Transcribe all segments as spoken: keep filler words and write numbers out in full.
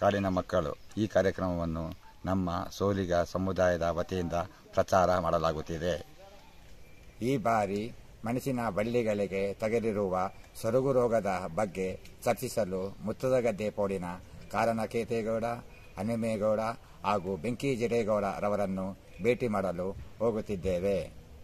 ಕಾಡಿನ ಮಕ್ಕಳು ಈ ಕಾರ್ಯಕ್ರಮವನ್ನು ನಮ್ಮ ಸೋಲಿಗ ಸಮುದಾಯದ ವತಿಯಿಂದ ಪ್ರಚಾರ ಮಾಡಲಾಗುತ್ತಿದೆ. ಈ ಬಾರಿ ಮೆಣಸಿನ ಬಳ್ಳಿಗಳಿಗೆ ತಗುಲಿರುವ ಸೊರಗು ರೋಗದ ಬಗ್ಗೆ ಚರ್ಚಿಸಲು ಮುತ್ತದಗದ್ದೆ ಪೋಡಿನ ಕಾರಣಕೇತೇಗೌಡ, ಹನುಮೇಗೌಡ ಹಾಗೂ ಬೆಂಕಿಜಿರೇಗೌಡ ರವರನ್ನು ಭೇಟಿ ಮಾಡಲು ಹೋಗುತ್ತಿದ್ದೇವೆ.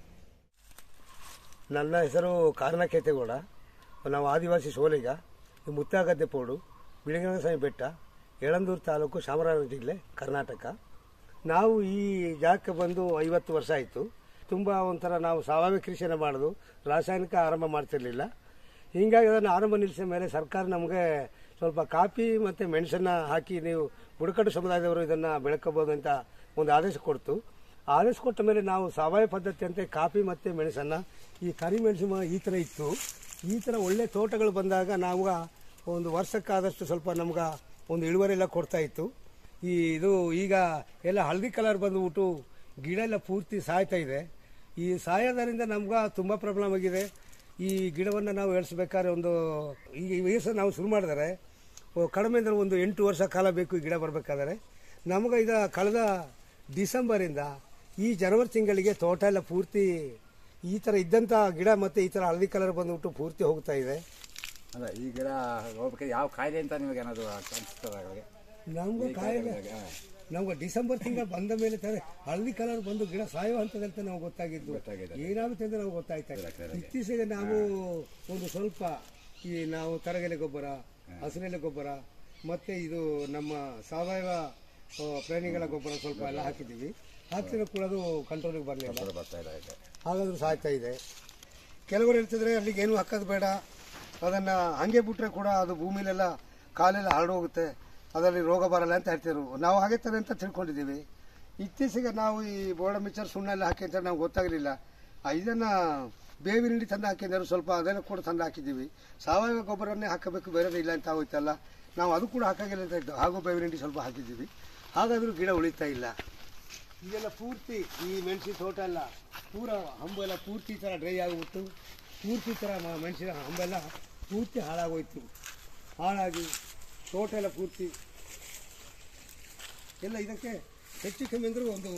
ನನ್ನ ಹೆಸರು ಕಾರಣಕೇತೇಗೌಡ. ನಾವು ಆದಿವಾಸಿ ಸೋಲಿಗ. ಈ ಮುತ್ತಗದ್ದೆ ಪೋಡು, ಬಿಳಿಗಿರಿ ಬೆಟ್ಟ, ಯಳಂದೂರು ತಾಲೂಕು, ಚಾಮರಾಜನಗರ ಜಿಲ್ಲೆ, ಕರ್ನಾಟಕ. ನಾವು ಈ ಜಾಗಕ್ಕೆ ಬಂದು ಐವತ್ತು ವರ್ಷ ಆಯಿತು. ತುಂಬ ಒಂಥರ ನಾವು ಸಾವಯವ ಕೃಷಿಯನ್ನು ಮಾಡೋದು, ರಾಸಾಯನಿಕ ಆರಂಭ ಮಾಡ್ತಿರ್ಲಿಲ್ಲ. ಹೀಗಾಗಿ ಅದನ್ನು ಆರಂಭ ನಿಲ್ಲಿಸಿದ ಮೇಲೆ ಸರ್ಕಾರ ನಮಗೆ ಸ್ವಲ್ಪ ಕಾಫಿ ಮತ್ತು ಮೆಣಸನ್ನು ಹಾಕಿ ನೀವು ಬುಡಕಟ್ಟು ಸಮುದಾಯದವರು ಇದನ್ನು ಬೆಳ್ಕೋಬೋದು ಅಂತ ಒಂದು ಆದೇಶ ಕೊಡ್ತು. ಆದೇಶ ಕೊಟ್ಟ ಮೇಲೆ ನಾವು ಸಾವಯವ ಪದ್ಧತಿಯಂತೆ ಕಾಫಿ ಮತ್ತು ಮೆಣಸನ್ನು, ಈ ಕರಿಮೆಣಸು ಈ ಥರ ಇತ್ತು. ಈ ಥರ ಒಳ್ಳೆ ತೋಟಗಳು ಬಂದಾಗ ನಾವು ಒಂದು ವರ್ಷಕ್ಕಾದಷ್ಟು ಸ್ವಲ್ಪ ನಮ್ಗೆ ಒಂದು ಇಳುವರಿ ಎಲ್ಲ ಕೊಡ್ತಾ ಇತ್ತು. ಈ ಇದು ಈಗ ಎಲ್ಲ ಹಳದಿ ಕಲರ್ ಬಂದುಬಿಟ್ಟು ಗಿಡ ಎಲ್ಲ ಪೂರ್ತಿ ಸಾಯ್ತಾ ಇದೆ. ಈ ಸಾಯೋದರಿಂದ ನಮ್ಗೆ ತುಂಬ ಪ್ರಾಬ್ಲಮ್ ಆಗಿದೆ. ಈ ಗಿಡವನ್ನು ನಾವು ಬೆಳೆಸಬೇಕಾದ್ರೆ ಒಂದು ಈಗ ವಯಸ್ಸು ನಾವು ಶುರು ಮಾಡಿದರೆ ಕಡಿಮೆ ಅಂದರೆ ಒಂದು ಎಂಟು ವರ್ಷ ಕಾಲ ಬೇಕು ಈ ಗಿಡ ಬರಬೇಕಾದ್ರೆ. ನಮ್ಗೆ ಇದು ಕಳೆದ ಡಿಸೆಂಬರಿಂದ ಈ ಜನವರಿ ತಿಂಗಳಿಗೆ ತೋಟ ಎಲ್ಲ ಪೂರ್ತಿ ಈ ಥರ ಇದ್ದಂಥ ಗಿಡ ಮತ್ತು ಈ ಥರ ಹಳದಿ ಕಲರ್ ಬಂದುಬಿಟ್ಟು ಪೂರ್ತಿ ಹೋಗ್ತಾ ಇದೆ. ಅಲ್ಲ, ಈ ಗಿಡ ಹೋಗ್ಬೇಕಾದ್ರೆ ಯಾವ ಕಾಯಿಲೆ ಅಂತ ನಿಮಗೆ ಏನಾದರೂ ಅನಿಸ್ತದೆ? ನಮ್ಗೆ ಕಾಯಿಲೆ ನಮ್ಗೆ ಡಿಸೆಂಬರ್ ತಿಂಗಳು ಬಂದ ಮೇಲೆ ತಾನೆ ಹಳದಿ ಕಲರ್ ಬಂದು ಗಿಡ ಸಾಯೋ ಹಂತದಂತ ನಾವು ಗೊತ್ತಾಗಿದ್ದು. ಏನಾಗುತ್ತೆ ಅಂತ ನಾವು ಗೊತ್ತಾಯ್ತಾ ಇಲ್ಲ. ಇತ್ತೀಚೆಗೆ ನಾವು ಒಂದು ಸ್ವಲ್ಪ ಈ ನಾವು ತರಗೆಲೆ ಗೊಬ್ಬರ, ಹಸಿರೆಲೆ ಗೊಬ್ಬರ ಮತ್ತೆ ಇದು ನಮ್ಮ ಸಾವಯವ ಪ್ರಾಣಿಗಳ ಗೊಬ್ಬರ ಸ್ವಲ್ಪ ಎಲ್ಲ ಹಾಕಿದ್ದೀವಿ. ಹಾಕಿದ್ರೆ ಕೂಡ ಅದು ಕಂಟ್ರೋಲಿಗೆ ಬರಲಿಲ್ಲ, ಹಾಗಾದ್ರೂ ಸಾಯ್ತಾ ಇದೆ. ಕೆಲವರು ಹೇಳ್ತಿದ್ರೆ ಅಲ್ಲಿಗೆ ಏನು ಹಾಕೋದು ಬೇಡ, ಅದನ್ನು ಹಂಗೆ ಬಿಟ್ರೆ ಕೂಡ ಅದು ಭೂಮಿಲೆಲ್ಲ ಕಾಲೆಲ್ಲ ಹರಡೋಗುತ್ತೆ, ಅದರಲ್ಲಿ ರೋಗ ಬರಲ್ಲ ಅಂತ ಹೇಳ್ತಿದ್ರು. ನಾವು ಹಾಗೆ ತರ ಅಂತ ತಿಳ್ಕೊಂಡಿದ್ದೀವಿ. ಇತ್ತೀಚೆಗೆ ನಾವು ಈ ಬೋರ್ಡ ಮಿಕ್ಸರ್ ಸುಣ್ಣ ಎಲ್ಲ ಹಾಕಿ ಅಂತ ನಾವು ಗೊತ್ತಾಗಲಿಲ್ಲ. ಇದನ್ನ ಬೇವಿನ ಹಿಂಡಿ ತಂದು ಹಾಕಿದ್ರು, ಸ್ವಲ್ಪ ಅದನ್ನು ಕೂಡ ತಂದು ಹಾಕಿದ್ದೀವಿ. ಸಾವಯವ ಗೊಬ್ಬರನ್ನೇ ಹಾಕಬೇಕು, ಬೇರೆ ಇಲ್ಲ ಅಂತ ಹೋಯ್ತಲ್ಲ, ನಾವು ಅದು ಕೂಡ ಹಾಕಾಗಿಲ್ಲ ಅಂತ ಇದ್ದು ಹಾಗೂ ಬೇವಿನ ಹಿಂಡಿ ಸ್ವಲ್ಪ ಹಾಕಿದ್ದೀವಿ. ಹಾಗಾದರೂ ಗಿಡ ಉಳಿತಾ ಇಲ್ಲ. ಇದೆಲ್ಲ ಪೂರ್ತಿ ಈ ಮೆಣಸಿನ ತೋಟ ಎಲ್ಲ ಪೂರ ಹಂಬೆಲ್ಲ ಪೂರ್ತಿ ಥರ ಡ್ರೈ ಆಗಿಬಿಟ್ಟು ಪೂರ್ತಿ ಥರ ಮೆಣಸಿನ ಹಂಬೆಲ್ಲ ಪೂರ್ತಿ ಹಾಳಾಗೋಯ್ತು. ಹಾಳಾಗಿ ತೋಟ ಎಲ್ಲ ಪೂರ್ತಿ ಎಲ್ಲ ಇದಕ್ಕೆ ಹೆಚ್ಚು ಕಮ್ಮಿ ಅಂದರೂ ಒಂದು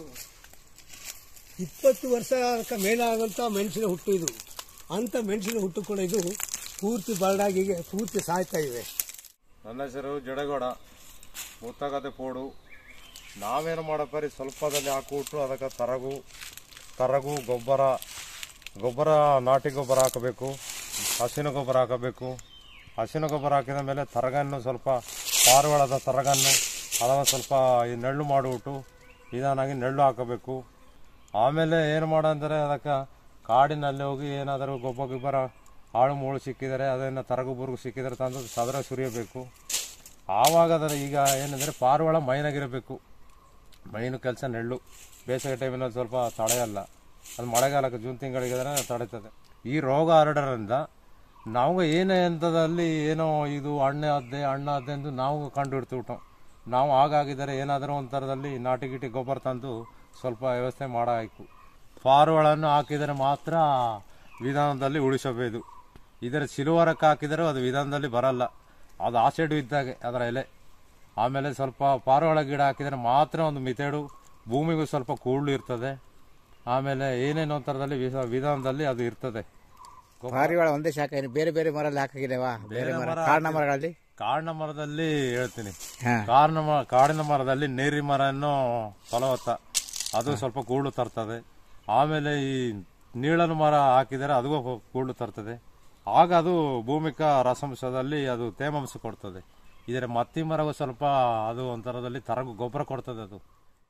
ಇಪ್ಪತ್ತು ವರ್ಷಕ್ಕೆ ಮೇಲಾದಂಥ ಮೆಣಸಿನ ಹುಟ್ಟು ಇದು. ಅಂಥ ಮೆಣಸಿನ ಹುಟ್ಟು ಕೂಡ ಇದು ಪೂರ್ತಿ ಬರಡಾಗಿ ಪೂರ್ತಿ ಸಾಯ್ತಾ ಇದೆ. ನನ್ನ ಹೆಸರು ಜಡಗೌಡ, ಮುತ್ತಗದ್ದೆ ಪೋಡು. ನಾವೇನು ಮಾಡಪ್ಪಾರಿ ಸ್ವಲ್ಪದಲ್ಲಿ ಹಾಕಿಬಿಟ್ಟು ಅದಕ್ಕೆ ತರಗು ತರಗು ಗೊಬ್ಬರ ಗೊಬ್ಬರ ನಾಟಿ ಗೊಬ್ಬರ ಹಾಕಬೇಕು, ಹಸಿನ ಗೊಬ್ಬರ ಹಾಕಬೇಕು. ಹಸಿನ ಗೊಬ್ಬರ ಹಾಕಿದ ಮೇಲೆ ತರಗನ್ನು ಸ್ವಲ್ಪ ಪಾರಿವಾಳದ ತರಗನ್ನು ಅದನ್ನು ಸ್ವಲ್ಪ ಈ ನೆರಳು ಮಾಡಿಬಿಟ್ಟು ನಿಧಾನಾಗಿ ನೆರಳು ಹಾಕಬೇಕು. ಆಮೇಲೆ ಏನು ಮಾಡಂದರೆ ಅದಕ್ಕೆ ಕಾಡಿನಲ್ಲಿ ಹೋಗಿ ಏನಾದರೂ ಗೊಬ್ಬರ ಗೊಬ್ಬರ ಹಾಳು ಮೂಳು ಸಿಕ್ಕಿದರೆ ಅದನ್ನು ತರಗು ಬುರುಗು ಸಿಕ್ಕಿದರೆ ತಂದು ಸದರ ಸುರಿಯಬೇಕು. ಆವಾಗ ಅದರ ಈಗ ಏನಂದರೆ ಪಾರಿವಾಳ ಮೈನಾಗಿರಬೇಕು. ಮೈನು ಕೆಲಸ ನೆರಳು. ಬೇಸಿಗೆ ಟೈಮಿನಲ್ಲಿ ಸ್ವಲ್ಪ ತಡೆಯಲ್ಲ, ಅದು ಮಳೆಗಾಲಕ್ಕೆ ಜೂನ್ ತಿಂಗಳಿಗೆ ತಡೀತದೆ. ಈ ರೋಗ ಹರಡೋದ್ರಿಂದ ನಾವು ಏನೇ ಹಂತದಲ್ಲಿ ಏನೋ ಇದು ಹಣ್ಣೆ ಅದ್ದೆ ಹಣ್ಣು ಅದ್ದೆ ಎಂದು ನಾವು ಕಂಡು ಹಿಡ್ತು. ನಾವು ಹಾಗಾಗಿದ್ದರೆ ಏನಾದರೂ ಒಂಥರದಲ್ಲಿ ನಾಟಿ ಗಿಟಿ ಗೊಬ್ಬರ ತಂದು ಸ್ವಲ್ಪ ವ್ಯವಸ್ಥೆ ಮಾಡಬೇಕು. ಪಾರಿವಾಳನ್ನು ಹಾಕಿದರೆ ಮಾತ್ರ ವಿಧಾನದಲ್ಲಿ ಉಳಿಸಬೇಕು. ಇದರ ಸಿಲುವರಕ್ಕೆ ಹಾಕಿದರೆ ಅದು ವಿಧಾನದಲ್ಲಿ ಬರಲ್ಲ, ಅದು ಆಸೆಡು ಇದ್ದಾಗೆ ಅದರ ಎಲೆ. ಆಮೇಲೆ ಸ್ವಲ್ಪ ಪಾರಿವಾಳ ಗಿಡ ಹಾಕಿದರೆ ಮಾತ್ರ ಒಂದು ಮಿತೇಡು, ಭೂಮಿಗೂ ಸ್ವಲ್ಪ ಕೂಳು ಇರ್ತದೆ. ಆಮೇಲೆ ಏನೇನೋ ಥರದಲ್ಲಿ ವಿಧಾನದಲ್ಲಿ ಅದು ಇರ್ತದೆ. ಪಾರಿವಾಳ ಒಂದೇ ಶಾಖ, ಬೇರೆ ಬೇರೆ ಮರಲ್ಲಿ ಹಾಕಿದ್ದೇವಾ? ಬೇರೆ ಮರ ಕಾಡಿನ ಮರಗಳಲ್ಲಿ ಕಾಡಿನ ಮರದಲ್ಲಿ ಹೇಳ್ತೀನಿ, ಕಾಡಿನ ಕಾಡಿನ ಮರದಲ್ಲಿ ನೇರಿ ಮರನ್ನು ಫಲವತ್ತ, ಅದು ಸ್ವಲ್ಪ ಕೂಳು ತರ್ತದೆ. ಆಮೇಲೆ ಈ ನೀಳನ ಮರ ಹಾಕಿದರೆ ಅದು ಕೂಳು ತರ್ತದೆ. ಆಗ ಅದು ಭೂಮಿಕ ರಸಾಂಶದಲ್ಲಿ ಅದು ತೇಮಾಂಶ ಕೊಡ್ತದೆ. ಇದರ ಮತ್ತಿ ಮರವು ಸ್ವಲ್ಪ ಅದು ಒಂಥರದಲ್ಲಿ ತರಗು ಗೊಬ್ಬರ ಕೊಡ್ತದೆ ಅದು.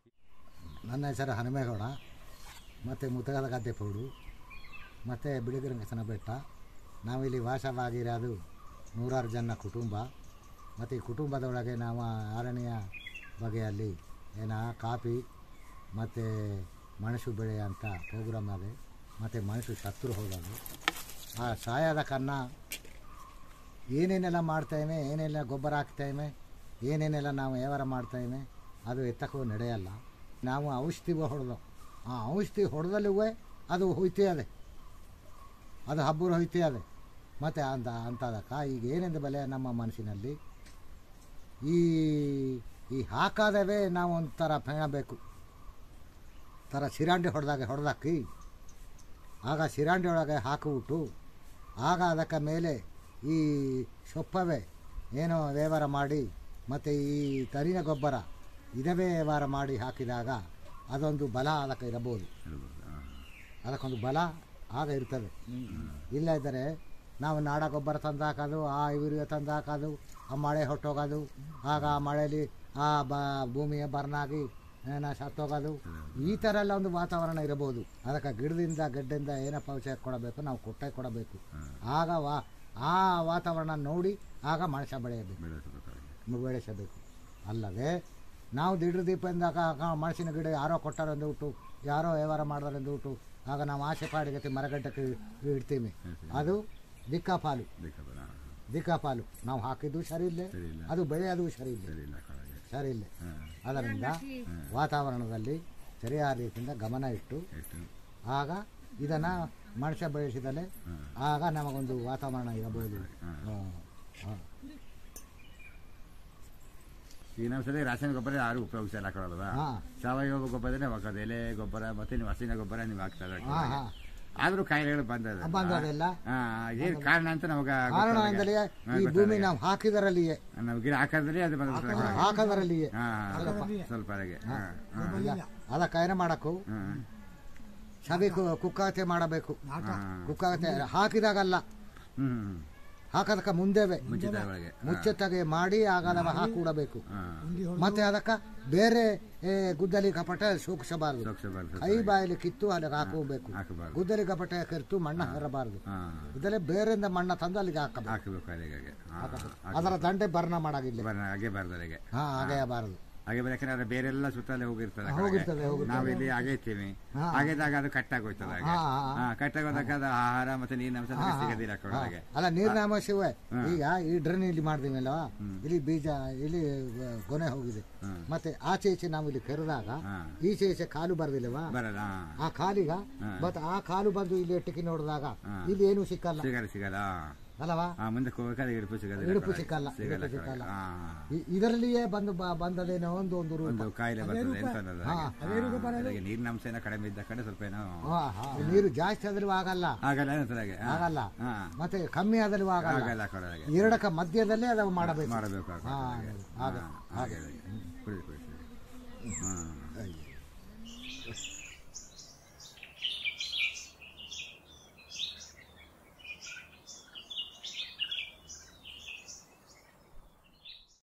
ನನ್ನ ಹೆಸರು ಹನುಮೇಗೌಡ, ಮತ್ತು ಮುತ್ತಗದ್ದೆ ಪೋಡು, ಮತ್ತು ಬಿಳಿಗಿರಿ ಬೆಟ್ಟ. ನಾವಿಲ್ಲಿ ವಾಸವಾಗಿರೋದು ನೂರಾರು ಜನ ಕುಟುಂಬ. ಮತ್ತು ಈ ಕುಟುಂಬದೊಳಗೆ ನಾವು ಆರನೆಯ ಬಗೆಯಲ್ಲಿ ಏನ ಕಾಫಿ ಮತ್ತು ಮೆಣಸು ಬೆಳೆ ಅಂತ ಪ್ರೋಗ್ರಾಮ್ ಇದೆ. ಮತ್ತು ಮೆಣಸು ಶತ್ರು ಹೋಗೋದು ಆ ಸಾಯದ ಕನ್ನ ಏನೇನೆಲ್ಲ ಮಾಡ್ತಾಯಿವೆ, ಏನೆಲ್ಲ ಗೊಬ್ಬರ ಹಾಕ್ತಾಯಿವೆ, ಏನೇನೆಲ್ಲ ನಾವು ವ್ಯವಹಾರ ಮಾಡ್ತಾಯಿವೆ, ಅದು ಎತ್ತಕ್ಕೂ ನಡೆಯಲ್ಲ. ನಾವು ಔಷಧಿ ಹೊಡೆದು ಆ ಔಷಧಿ ಹೊಡೆದಲ್ಲೂ ಅದು ಹೋಯ್ತೇ ಅದೆ, ಅದು ಹಬ್ಬರು ಹೋಯ್ತೇ ಅದೆ. ಮತ್ತು ಅಂತ ಅಂಥದಕ್ಕೆ ಈಗ ಏನೆಂದು ಬೆಲೆ ನಮ್ಮ ಮನಸ್ಸಿನಲ್ಲಿ ಈ ಈ ಹಾಕಾದವೇ ನಾವು ಒಂಥರ ಪೆಣಬೇಕು ಥರ ಸಿರಾಂಡಿ ಹೊಡೆದಾಗ ಹೊಡೆದಾಕಿ ಆಗ ಸಿರಾಂಡಿ ಒಳಗೆ ಹಾಕಿಬಿಟ್ಟು ಆಗ ಅದಕ್ಕೆ ಮೇಲೆ ಈ ಸೊಪ್ಪವೇ ಏನೋ ವ್ಯವಹಾರ ಮಾಡಿ ಮತ್ತು ಈ ತರಿನ ಗೊಬ್ಬರ ಇದವೇ ವ್ಯವಹಾರ ಮಾಡಿ ಹಾಕಿದಾಗ ಅದೊಂದು ಬಲ ಅದಕ್ಕೆ ಇರಬಹುದು, ಅದಕ್ಕೊಂದು ಬಲ ಆಗ ಇರ್ತದೆ. ಇಲ್ಲ ಇದ್ದರೆ ನಾವು ನಾಡ ಗೊಬ್ಬರ ತಂದು ಹಾಕೋದು, ಆ ಯೂರಿಯಾ ತಂದು ಹಾಕೋದು, ಆ ಮಳೆ ಹೊಟ್ಟೋಗೋದು, ಆಗ ಆ ಮಳೆಯಲ್ಲಿ ಆ ಬ ಭೂಮಿಯ ಬರ್ನಾಗಿ ಏನೋ ಸತ್ತೋಗೋದು, ಈ ಥರ ಎಲ್ಲ ಒಂದು ವಾತಾವರಣ ಇರಬಹುದು. ಅದಕ್ಕೆ ಗಿಡದಿಂದ ಗಡ್ಡೆಯಿಂದ ಏನಪ್ಪ ಔಷಧ ಕೊಡಬೇಕು ನಾವು ಕೊಟ್ಟೆ ಕೊಡಬೇಕು. ಆಗ ವಾ ಆ ವಾತಾವರಣ ನೋಡಿ ಆಗ ಮನುಷ್ಯ ಬೆಳೆಯಬೇಕು ಬೆಳೆಸಬೇಕು. ಅಲ್ಲದೆ ನಾವು ದಿಡ್ರ ದೀಪದಿಂದ ಮನುಷ್ಯನ ಗಿಡ ಯಾರೋ ಕೊಟ್ಟಾರೆಂದು ಬಿಟ್ಟು ಯಾರೋ ವ್ಯವಹಾರ ಮಾಡೋರೆಂದು ಬಿಟ್ಟು ಆಗ ನಾವು ಆಸೆ ಪಾಡಿಗತಿ ಮರಗಡ್ಡಕ್ಕೆ ಇಡ್ತೀವಿ. ಅದು ದಿಕ್ಕಾಪಾಲು ದಿಕ್ಕಾಪಾಲು ನಾವು ಹಾಕಿದ್ದು ಸರಿ ಇಲ್ಲ, ಅದು ಬೆಳೆಯೋದು ಸರಿ ಇಲ್ಲ ಸರಿ ಇಲ್ಲ. ಅದರಿಂದ ವಾತಾವರಣದಲ್ಲಿ ಸರಿಯಾದ ರೀತಿಯಿಂದ ಗಮನ ಇಟ್ಟು ಆಗ ಇದನ್ನು ಮನುಷ್ಯ ಬೆಳೆಸಿದರೆ ಆಗ ನಮಗೊಂದು ವಾತಾವರಣ ಇರಬಹುದು. ಈಗ ನಮ್ಮ ಸಲ ರಾಸಾಯನಿಕ ಗೊಬ್ಬರ ಯಾರು ಉಪಯೋಗಿಸಲ್ಲ ಹಾಕೊಳ್ಳಲ್ವಾ, ಸಾವಯವ ಗೊಬ್ಬರನೇ ಹಾಕೋದು. ಎಲೆ ಗೊಬ್ಬರ ಮತ್ತೆ ನೀವು ಹಸಿನ ಗೊಬ್ಬರ ನೀವು ಹಾಕ್ತಾರೆ, ಆದ್ರೂ ಕಾಯಿಲೆಗಳು ಬಂದದ ಬಂದದೆಲ್ಲ ಏನ್ ಕಾರಣ ಅಂತ ನಮಗ ಕಾರಣ ಅಂದರೆ ಈ ಭೂಮಿ ನಾವು ಹಾಕಿದರಲ್ಲಿಯೇ ನಾವು ಗಿಡ ಹಾಕೋದ್ರಲ್ಲಿ ಅದು ಹಾಕೋದರಲ್ಲಿಯೇ ಸ್ವಲ್ಪ ಅದಕ್ಕೆ ಏನು ಮಾಡಬೇಕು, ಸಭೆ ಕುಕ್ಕಾತೆ ಮಾಡಬೇಕು. ಕುಕ್ಕಾತೆ ಹಾಕಿದಾಗಲ್ಲ, ಹಾಕೋದಕ್ಕೆ ಮುಂದೆವೆ ಮುಚ್ಚತ್ತಾಗೆ ಮಾಡಿ ಆಗ ನಾವು ಹಾಕಿಬಿಡಬೇಕು. ಮತ್ತೆ ಅದಕ್ಕೆ ಬೇರೆ ಗುದ್ದಲಿ ಕಪಟ ಸೂಕ್ಸಬಾರದು, ಕೈ ಬಾಯಲ್ಲಿ ಕಿತ್ತು ಅಲ್ಲಿಗೆ ಹಾಕಬೇಕು. ಗುದ್ದಲಿ ಕಪಟ ಕೆರ್ತು ಮಣ್ಣ ಹರಬಾರದು, ಇದರಲ್ಲಿ ಬೇರೆಯಿಂದ ಮಣ್ಣ ತಂದು ಅಲ್ಲಿಗೆ ಹಾಕಬೇಕು. ಅದರ ದಂಡೆ ಬರ್ಣ ಮಾಡಾಗಿಲ್ಲ, ಹಾ ಹಾಗೆಯಬಾರದು. ಹಾಗೆ ಯಾಕಂದ್ರೆ ಬೇರೆಲ್ಲ ಸುತ್ತಲೇ ಹೋಗಿರ್ತದೆ, ನಾವಿಲ್ಲಿ ಆಗೈತೀವಿ, ಆಗೇದಾಗ ಅದು ಕಟ್ಟಾಗೋಯ್ತದೆ. ಕಟ್ಟಾಗೋದಾಗ ಅದು ಆಹಾರ ಮತ್ತೆ ನೀರಿನ ಅಂಶ ಸಿಗದಿಲ್ಲ. ಅಲ್ಲ ನೀರಿನ ಅಂಶವೇ ಈಗ ಈ ಡ್ರೈನ್ ಇಲ್ಲಿ ಮಾಡ್ತೀವಲ್ಲ, ಇಲ್ಲಿ ಬೀಜ ಇಲ್ಲಿ ಕೊನೆ ಹೋಗಿದೆ, ಮತ್ತೆ ಆಚೆ ಈಚೆ ನಾವು ಇಲ್ಲಿ ಕೆರೆದಾಗ ಈಚೆ ಈಚೆ ಕಾಲು ಬರದಿಲ್ಲವಾ, ಆ ಕಾಲಿಗ ಮತ್ತೆ ಆ ಕಾಲು ಬಂದು ಇಲ್ಲಿ ಎಟ್ಟಿಗೆ ನೋಡಿದಾಗ ಇಲ್ಲಿ ಏನು ಸಿಕ್ಕಲ್ಲ ಸಿಗಲ್ಲ ಅಲ್ಲವಾ, ಮುಂದೆ ಇಡುಪು ಸಿಗಲ್ಲ ಇಡುಪು ಸಿಕ್ಕಲ್ಲ ಸಿಕ್ಕಲ್ಲ. ಇದರಲ್ಲಿಯೇ ಬಂದು ಬಂದದೇನೋ ಒಂದು ಒಂದು ಕಾಯಿಲೆ ಬರ್ತದೆ. ನೀರಿನ ಅಂಶ ಏನೋ ಕಡಿಮೆ ಇದ್ದ ಕಡೆ ಸ್ವಲ್ಪ ಏನೋ ನೀರು ಜಾಸ್ತಿ ಆದ್ರೂ ಆಗಲ್ಲ ಆಗಲ್ಲ ಮತ್ತೆ ಕಮ್ಮಿ ಆದ್ರೂ ಆಗಲ್ಲ. ಎರಡಕ್ಕ ಮಧ್ಯದಲ್ಲೇ ಅದು ಮಾಡಬೇಕು ಮಾಡಬೇಕು ಹಾಗೆ ಹಾಗೆ